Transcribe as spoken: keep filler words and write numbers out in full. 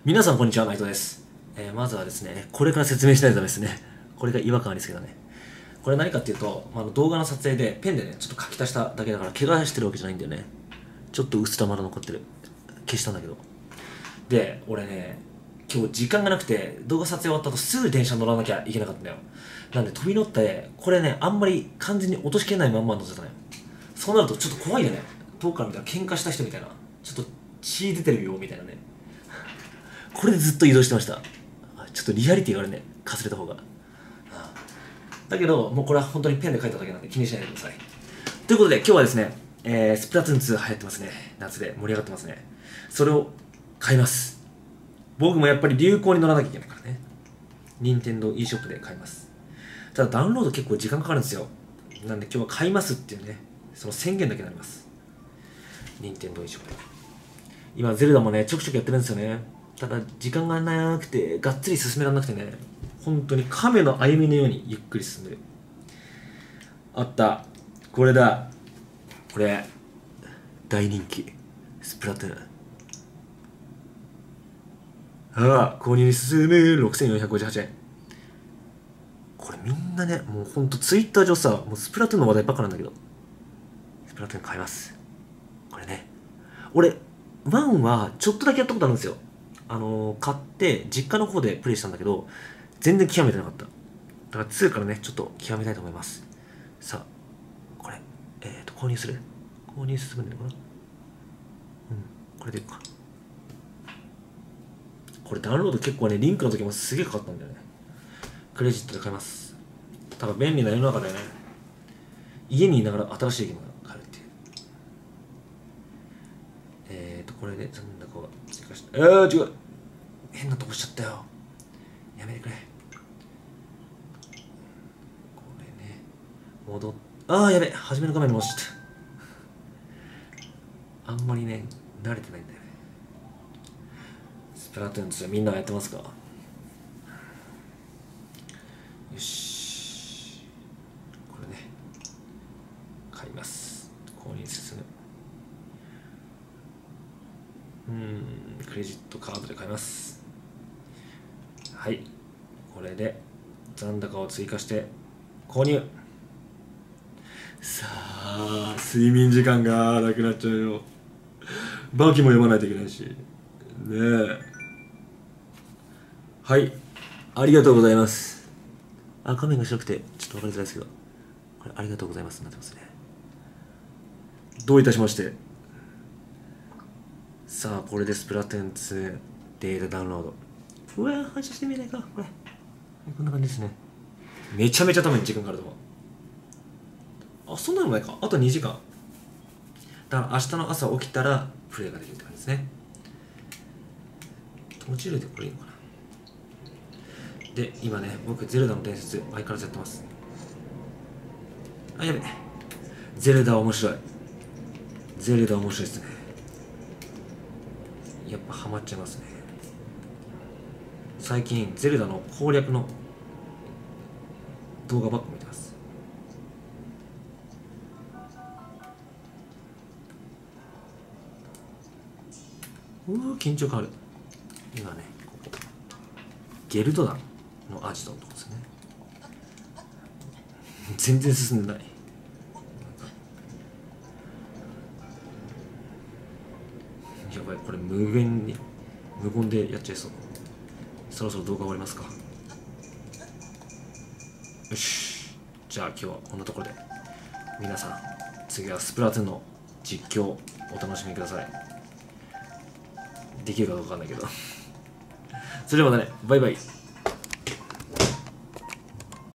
皆さんこんにちは、内藤です。えー、まずはですね、これから説明しないとダメですね。これが違和感ありですけどね。これ何かっていうと、まあ、動画の撮影でペンでね、ちょっと書き足しただけだから、怪我してるわけじゃないんだよね。ちょっと薄たまら残ってる。消したんだけど。で、俺ね、今日時間がなくて、動画撮影終わった後すぐ電車乗らなきゃいけなかったんだよ。なんで飛び乗って、これね、あんまり完全に落としきれないまんま乗せたのよ。そうなるとちょっと怖いよね。遠くから見たら喧嘩した人みたいな。ちょっと血出てるよ、みたいなね。これでずっと移動してました。ちょっとリアリティがあるね、かすれた方が。だけど、もうこれは本当にペンで書いただけなんで気にしないでください。ということで、今日はですね、えー、スプラトゥーンツー流行ってますね。夏で盛り上がってますね。それを買います。僕もやっぱり流行に乗らなきゃいけないからね。任天堂 e ショップで買います。ただダウンロード結構時間かかるんですよ。なんで今日は買いますっていうね、その宣言だけになります。任天堂 e ショップで。今、ゼルダもね、ちょくちょくやってるんですよね。ただ時間がなくてがっつり進められなくてね、本当に亀の歩みのようにゆっくり進んでる。あった、これだ、これ大人気スプラトゥーン。ああ、購入に進むろくせんよんひゃくごじゅうはちえん。これみんなね、もうほんとツイッター上さ、もうスプラトゥーンの話題ばっかなんだけど、スプラトゥーン買います。これね、俺ワンはちょっとだけやったことあるんですよ。あのー、買って実家の方でプレイしたんだけど、全然極めてなかった。だからツーからね、ちょっと極めたいと思います。さあ、これ、えっ、ー、と、購入する購入進むんだよかな。うん、これでいくか。これダウンロード結構ね、リンクの時もすげえかかったんだよね。クレジットで買います。多分便利な世の中だよね。家にいながら新しいゲームが買えるっていう。えっ、ー、と、これで残高が追加して、えー、違う、変なとこしちゃったよ。やめてくれ。これね、戻っ、ああ、やべ、初めの画面に戻しちゃった。あんまりね、慣れてないんだよね。スプラトゥーンツーみんなやってますか？よし、これね、買います。購入進む。うん、クレジットカードで買います。はい、これで残高を追加して購入。さあ、睡眠時間がなくなっちゃうよ。バキも読まないといけないしね。え、はい、ありがとうございます。あ、画面が白くてちょっと分かりづらいですけど、これありがとうございますになってますね。どういたしまして。さあ、これでスプラトゥーンツーデータダウンロード。うわー、反射してみないか、これ。こんな感じですね。めちゃめちゃ多分時間かかると思う。あ、そんなのもないか。あとにじかん。だから明日の朝起きたらプレイができるって感じですね。閉じるでこれいいのかな。で、今ね、僕、ゼルダの伝説、相変わらずやってます。あ、やべ。ゼルダ面白い。ゼルダ面白いですね。やっぱハマっちゃいますね。最近、ゼルダの攻略の動画ばっか見てます。うわ、緊張変わる。今ね、ここゲルド団のアジトのとこですね。全然進んでない。やばい、これ無限に無言でやっちゃいそう。そろそろ動画終わりますか。よし、じゃあ今日はこんなところで。皆さん、次はスプラトゥーンの実況お楽しみください。できるかどうかわかんないけどそれではまたね、バイバイ。